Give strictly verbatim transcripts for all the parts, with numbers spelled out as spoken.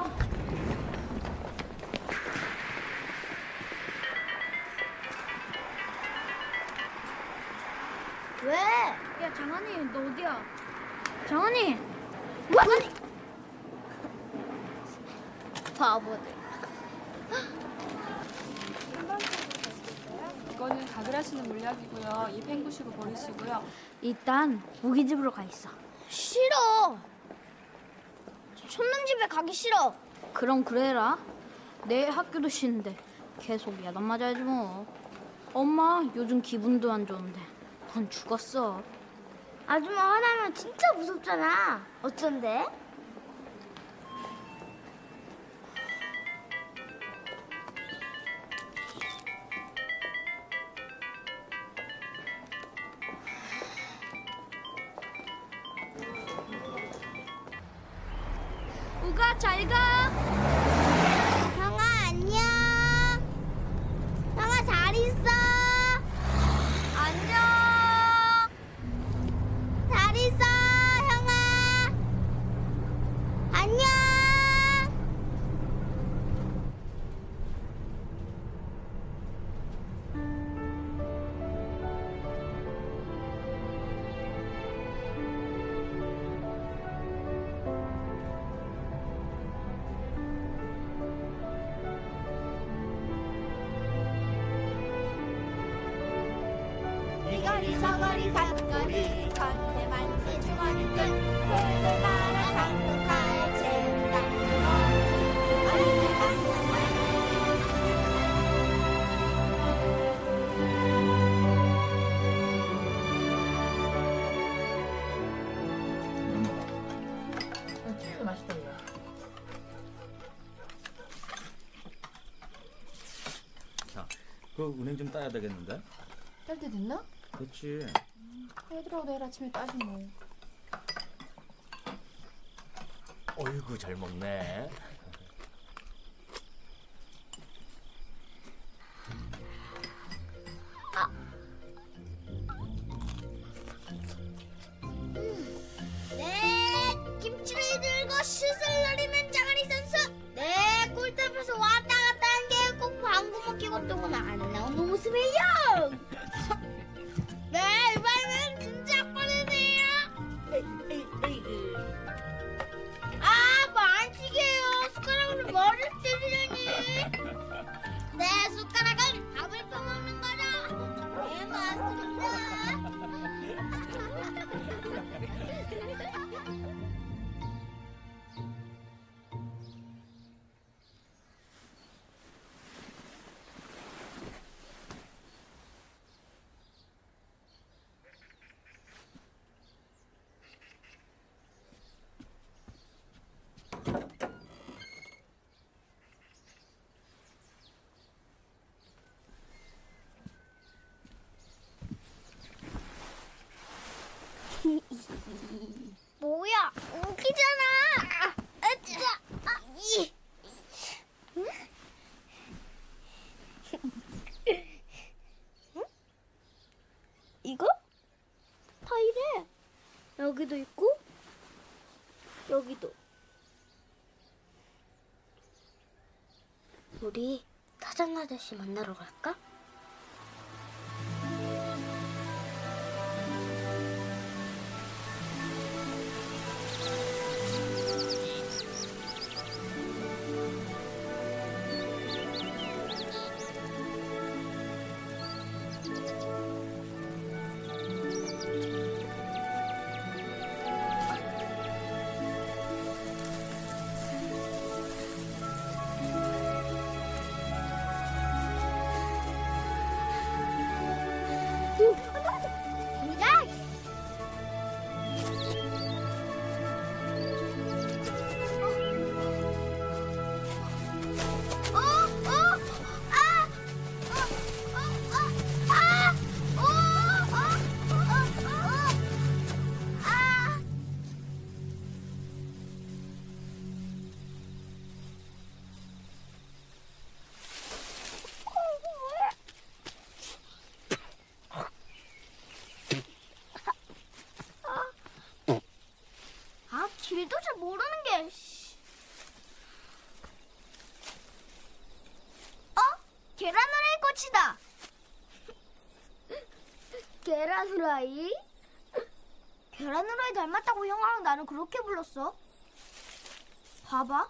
왜? 야, 장한이, 너 어디야? 장한이! 장한이! 바보들. 이거는 가글하시는 물약이고요. 이 헹구시고 버리시고요. 일단 우리 집으로 가 있어. 싫어. 촌놈 집에 가기 싫어. 그럼 그래라. 내일 학교도 쉬는데 계속 야단 맞아야지 뭐. 엄마 요즘 기분도 안 좋은데 넌 죽었어. 아줌마 화나면 진짜 무섭잖아. 어쩐데? 우가 잘 가. 형아 안녕. 형아 잘 있어. 안녕. 잘 있어 형아. 안녕. 이거리 저거리 갓거리 건대 만세 중원끝 홀들 말아 상륙할 재미가 얼른 강동을 음, 맛있다 이거. 자, 그 은행 좀 따야 되겠는데? 딸 때 됐나? 그렇지. 애들하고 내일 아침에 따지 뭐. 어이구 잘 먹네. 아. 네, 김치를 들고 슛을 노리는 장아리 선수. 네, 골대에서 왔다 갔다 한 게 꼭 방구만 끼고 또는 안 나오는 모습이에요. 네, 이번에는 진짜 빠르네요. 아, 만지게요. 숟가락으로 머리를 찌르려니. 네, 숟가락은 밥을 퍼먹는 거죠. 네, 맞습니다. 뭐야, 웃기잖아. 으쌰, 아, 이. 응? 응? 이거? 다 이래. 여기도 있고, 여기도. 우리 사장 아저씨 만나러 갈까? 계란 후라이? 계란 후라이 닮았다고 형아랑 나는 그렇게 불렀어. 봐봐.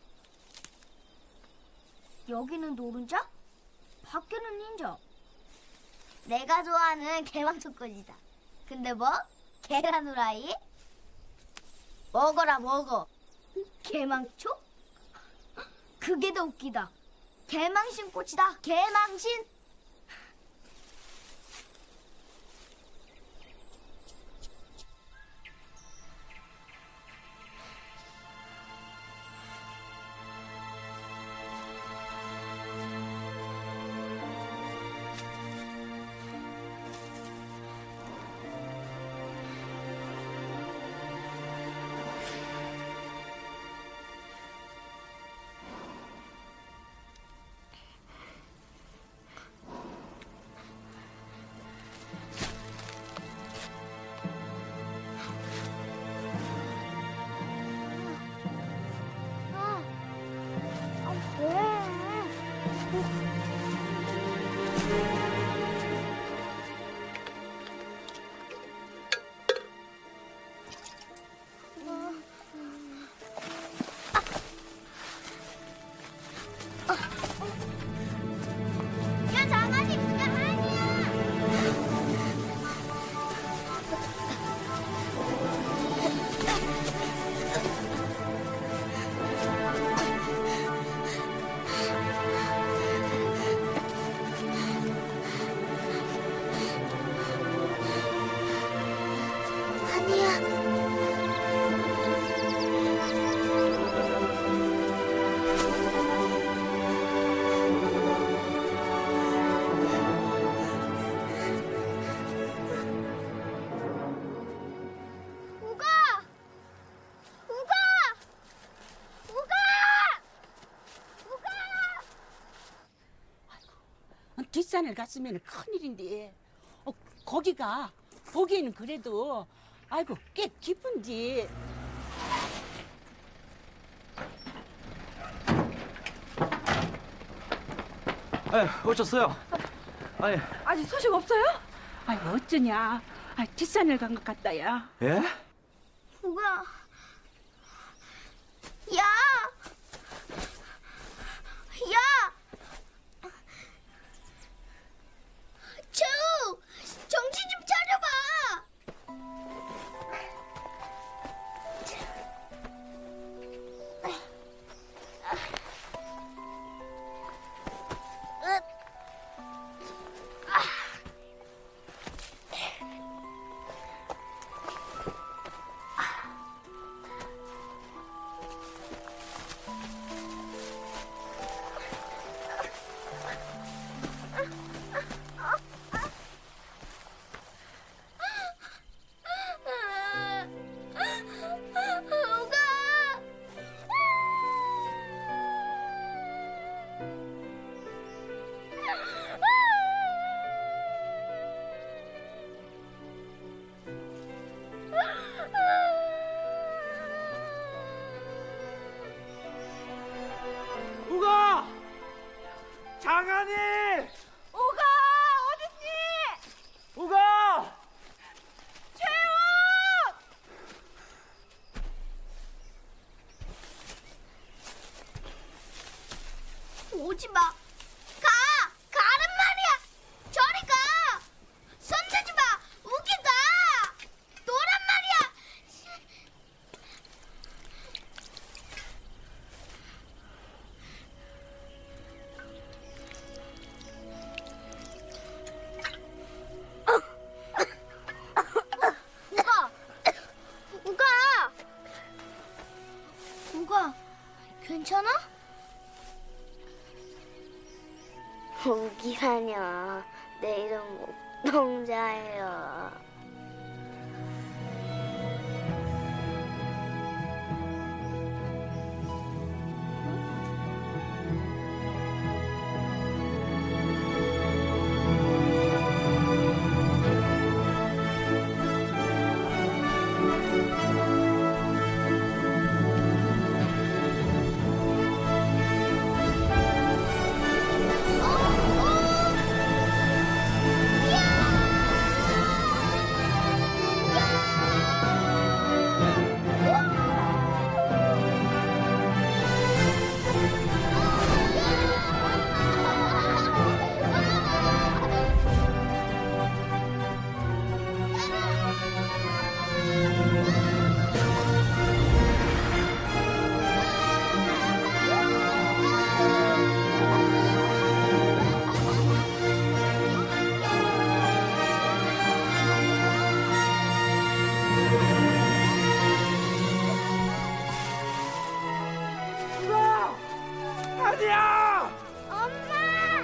여기는 노른자, 밖에는 닌자. 내가 좋아하는 개망초꽃이다. 근데 뭐? 계란 후라이? 먹어라 먹어. 개망초? 그게 더 웃기다. 개망신 꽃이다. 개망신. 뒷산을 갔으면 큰일인데 어, 거기가 보기에는 그래도 아이고 꽤 깊은지. 에, 어쩌어요? 아니, 아직 소식 없어요? 아이 어쩌냐. 아, 뒷산을 간 것 같다야. 예? 우가. 야! 야! 재우! 정신 좀 차려봐! 우가! 장한이! 우가! 어딨니? 우가! 오지 마. 가! 가란 말이야. 저리 가. 손 대지 마. 우기 가. 노란 말이야. 우가. 우가. 우가. 괜찮아? 우기사녀, 내 이름 옥동자예요. 찬이야! 엄마!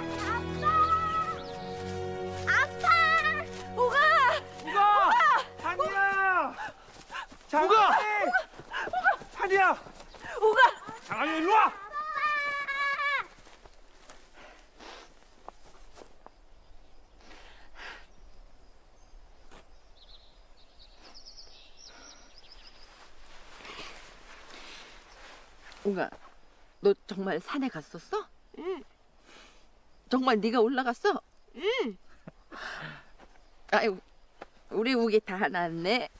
아빠! 아빠! 우가! 우가! 찬이야! 우가! 찬이야! 우가! 장한이 일로 와! 우가, 너 정말 산에 갔었어? 응. 정말 네가 올라갔어? 응. 아유, 우리 우기 다 났네.